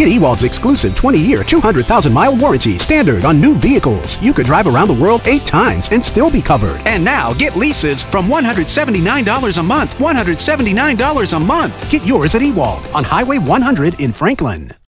Get Ewald's exclusive 20-year, 200,000-mile warranty standard on new vehicles. You could drive around the world 8 times and still be covered. And now, get leases from $179 a month. $179 a month. Get yours at Ewald on Highway 100 in Franklin.